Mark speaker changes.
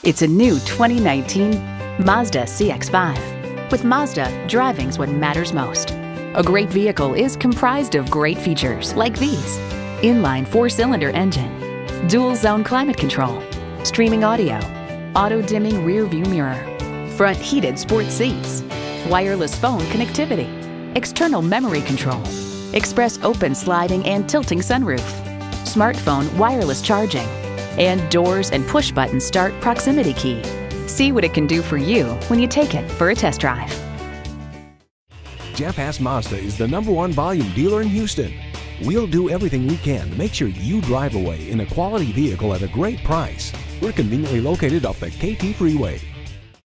Speaker 1: It's a new 2019 Mazda CX-5. With Mazda, driving's what matters most. A great vehicle is comprised of great features like these: inline 4-cylinder engine, dual zone climate control, streaming audio, auto dimming rear view mirror, front heated sports seats, wireless phone connectivity, external memory control, express open sliding and tilting sunroof, smartphone wireless charging, and doors and push button start proximity key. See what it can do for you when you take it for a test drive.
Speaker 2: Jeff Haas Mazda is the #1 volume dealer in Houston. We'll do everything we can to make sure you drive away in a quality vehicle at a great price. We're conveniently located off the Katy Freeway.